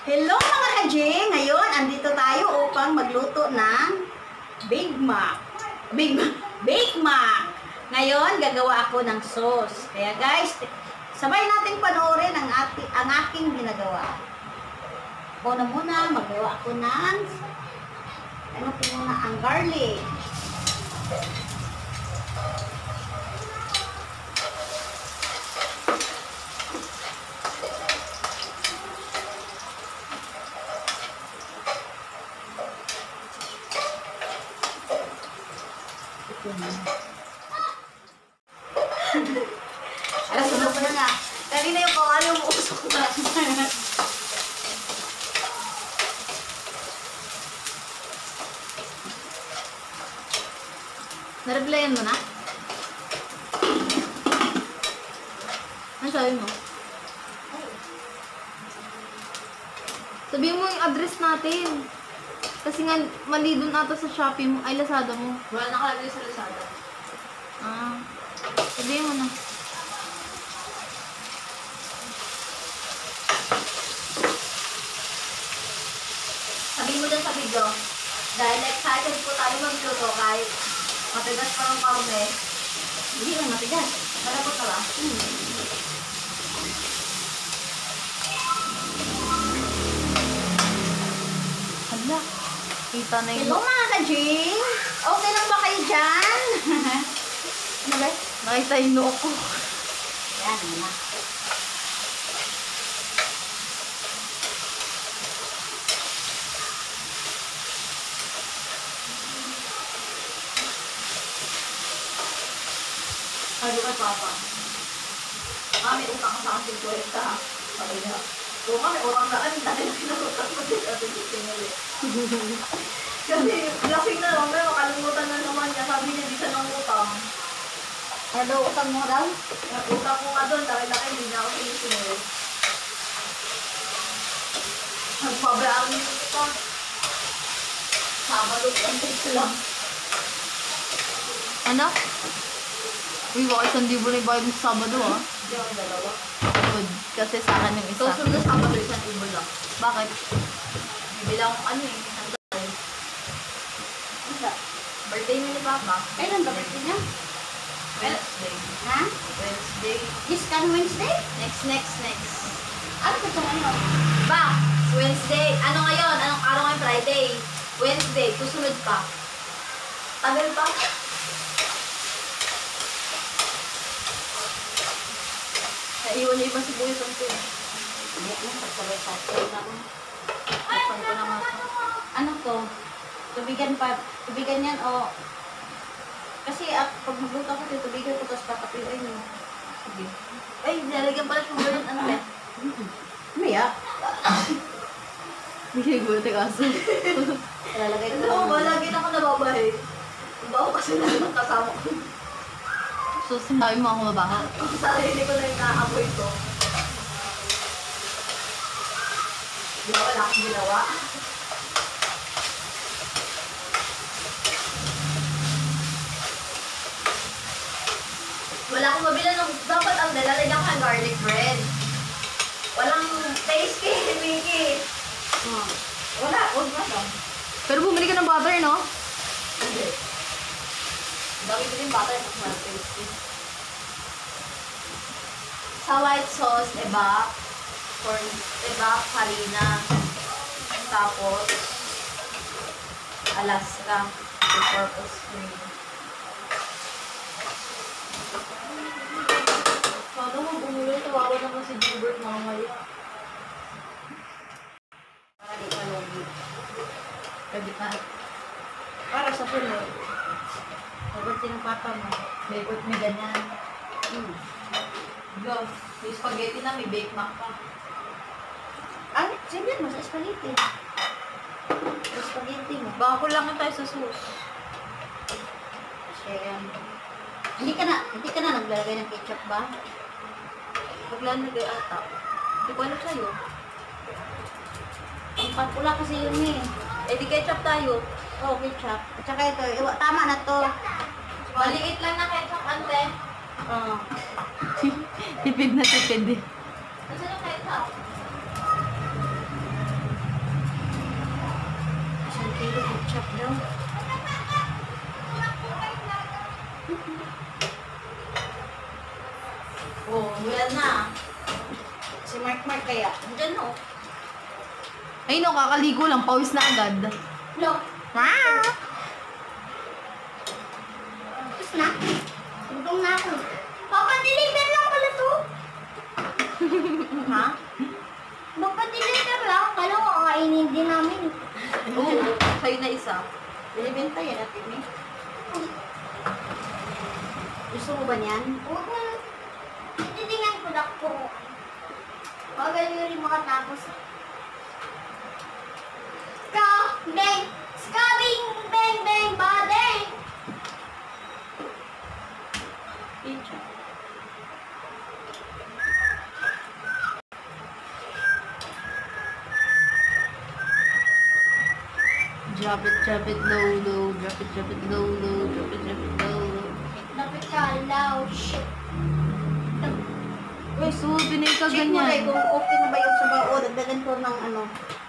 Hello mga ka-Jing! Ngayon, andito tayo upang magluto ng Big Mac. Big Mac! Ngayon, gagawa ako ng sauce. Kaya guys, sabay nating panoorin ang aking ginagawa. Una muna, magawa ako ng ang garlic. Alam, sunod ko na nga. Kanina yung kawali yung usok na. Na-replyan mo na? Ano sabi mo? Sabihin mo yung address natin. Kasi nga, mali dun ata sa Shopee mo. Ay, Lazada mo. Wala nakalagay sa Lazada. Ah. Sabihin mo na. Sabihin mo dyan sa video. Dahil excited po tayo magluto kahit matigas pa ng karne. Hindi lang matigas. Malapot na ba? Hala. Kita na Hello yung... mga ka-Jing! Okay lang ba kayo dyan? Ano ba? Nakita yung noo ko. Yan, ano na. Sabi ka, Papa. May utang ka sa aking kwenta. Sabi niya. Kung may utang na dahil kinutang ko din at sinili. Kasi lasing na lang, pero makalimutan na naman niya. Sabi niya, di siya nang utang. Ano utang mo daw? Utang ko nga doon, dahil hindi niya ako sinisinili. Nagpabayaan niyo ito. Sabado, ang lang. Ano? Uy, baka isang libo na yung bayad mo sa Sabado, ah. Hindi ako dalawa. Good. Kasi sa akin yung isa. So, sunod sa Sabado, isang libo lang. Bakit? Bibilang ko ano eh. Birthday niya ni Papa. Kailan ba birthday niya? Wednesday. Ha? Wednesday. This coming Wednesday? Next. Ano ba ito ngayon? Ba? Wednesday. Ano ngayon? Anong araw ngayon? Friday. Wednesday. Susunod pa. Tagal pa. Naiwan niya iba si Buhay Santo. Hindi, nagsabay sa akin na ako. Nagpan ko naman ito. Ano to? Tubigan yan o... Kasi pag magluto ako ito, tubigan ko tapos patapiluin mo. Sige. Ay, nalagyan pala sugar yun. Ano ba? Maya. Hindi ko ito kaso. Lalagay ko. Oo, lagi na ako nababahay. Ang baho kasi naman kasama ko. So, sinabi mo ako mabaho. Sarili ko na yung naamoy ko. Di ba wala akong ginawa? Wala akong mabila nung dapat ang dalalagyan ko ng garlic bread. Walang taste kay Mickey. Wala, huwag na lang. Pero bumili ka ng butter, no? Hindi. Dami ko din butter at mas tasty. Sa white sauce, harina. Tapos, Alaska, all-purpose cream. Paano mo bumuli? Tawawa naman si Gilbert mamaya. Para di malungit. Pwede pa. Para sa puno. Pagod ng papa mo. May ganyan. Diyos, may spaghetti na, may bake mac pa. Ano? Sabihan mo sa spaghetti. Sa spaghetti mo. Baka kulangan tayo sa sauce. Kasi hindi ka na naglalagay ng ketchup ba? Maglalagay ata. Hindi ko alam sa'yo. Ang pagpula kasi yun eh. Eh, di ketchup tayo. Oh, ketchup. At saka ito, tama na to. Maliit lang na ketchup, ante. Oo. Tipid na tipid eh. Kasi yung ketchup. kaya? Diyan no. Ay no, kakaligo lang. Pawis na agad. No. Ah! Tapos na. Gutom na ako. Papa, deliver lang pala to. Ha? Papa, deliver lang. Kala ko kakainin din namin. Oo, sa'yo na isa. Binibenta yan natin eh. Gusto mo ba niyan? Oo. Titingnan ko lang po. Bagal nyo rin makatapos. Bang! Scabing! Bang! Bang! Bade! Pizza. Drop it low, low. Drop it low, low. Drop it low, low. Dapat ka, low. Shit. Uy, so, pinay ka Check mo rin ganyan. kung okay na ba yung sa bao. Dagdagan ko ng ano.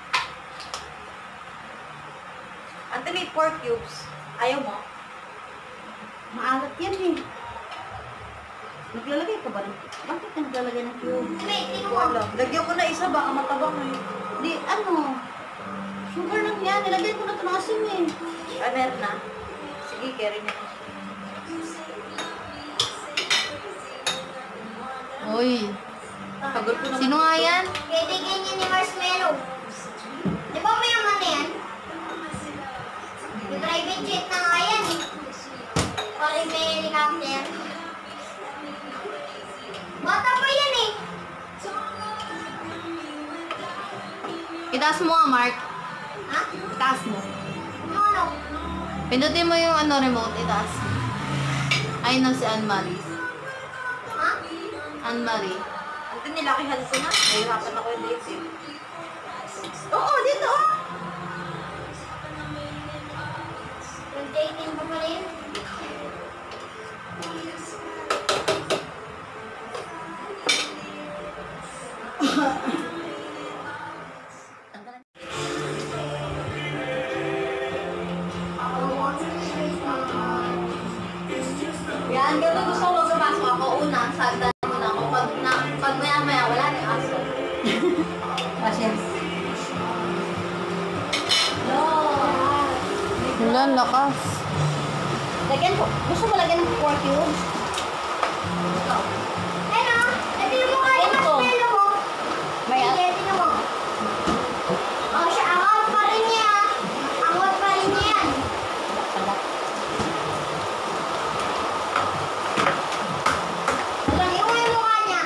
Ante, may pork cubes. Ayaw mo? Maalat yan eh. Naglalagay ka ba? Bakit ka naglalagay ng cube? Hindi ko alam. Lagyan ko na isa, baka matabang eh. Di, ano? Sugar lang yan. Nilagay ko na ito ng asin eh. Ah, meron na. Sige, carry niya. Uy. Pagod ko naman. Sino nga yan? Kaibigan niya ni Marshmallow. Di ba may yaman na yan? May private jet na nga yan eh. Parang may helicopter. Bata pa yan eh. Itaas mo nga, Mark. Ha? Itaas mo. Ano? Pindutin mo yung ano remote, itaas. Ayun na si Anne-Marie. Ha? Anne-Marie. Ante, nilakihan ko na. Nahirapan ako yung date eh. Oo, dito oh. Yung dating pa pala yun. Yan, ganun gusto ko magpapasok ako una, sagdan mo na ako. Pag maya-maya, wala na yung aso. Gracias. Hello. Wala, lakas. Lagyan ko. Gusto mo lagyan ng pork cubes? Ito. Ano? Ito yung mukha yung marshmallow mo. May ito mo. Oh, siya. Angot pa rin niya. Angot pa rin niya yan. Walang yung mukha niya.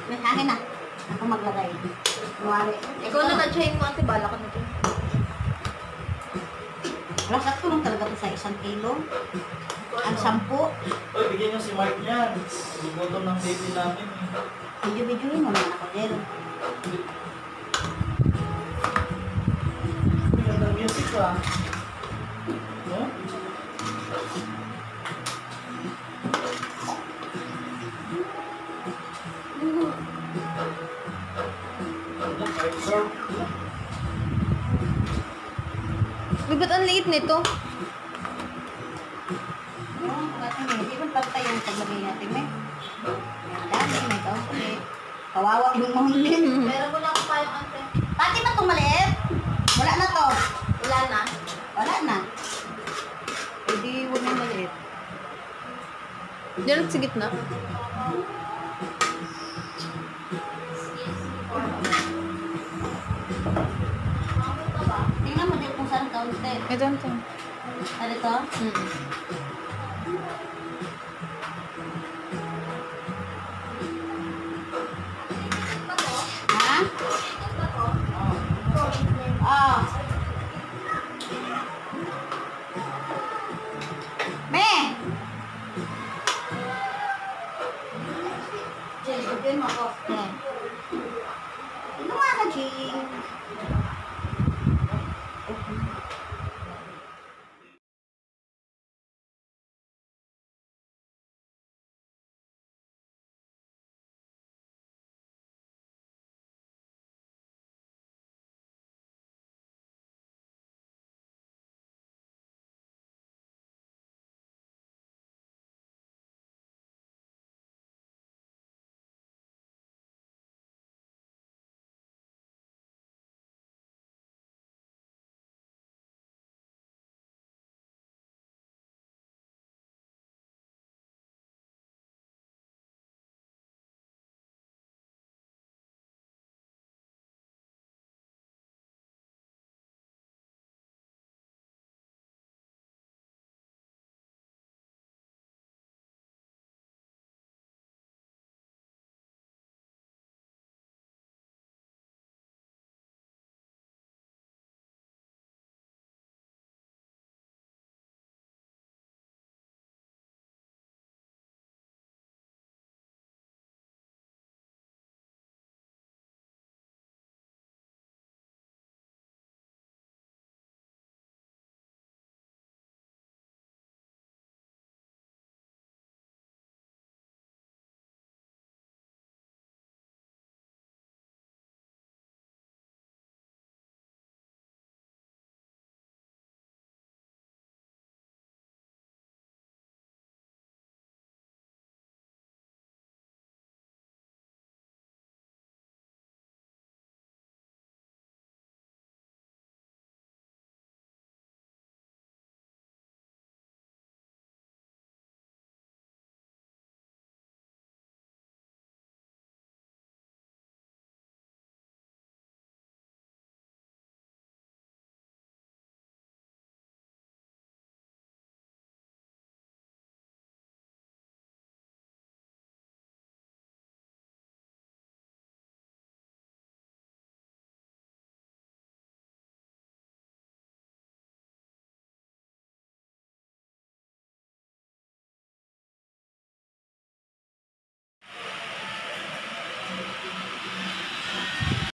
May hangin na. Ako maglagay. Kuwari. Ikaw na na-chain mo, ate. Bala ka na to. Wala, sakto lang talaga ito sa 1 kilo. Ang 10. Uy, bigyan niyo si Mark niyan. Gugutom ng baby namin. Video-videoin mo naman ako, Jel. Bigyan ng music ah. No? Uy, ba't ang liit nito? Oo, pagkating eh. Di ba pagtay yung paglagay natin eh. Ang dami, may kaunti. Kawawa yung mahulin. Meron mo na ako tayong ante. Pati ba itong maliit? Wala na to. Wala na. Wala na. Eh di, huwag na yung maliit. Diyan sa gitna. Tingnan mo din kung saan kaunti. Ito, ito. Ano ito? Mm.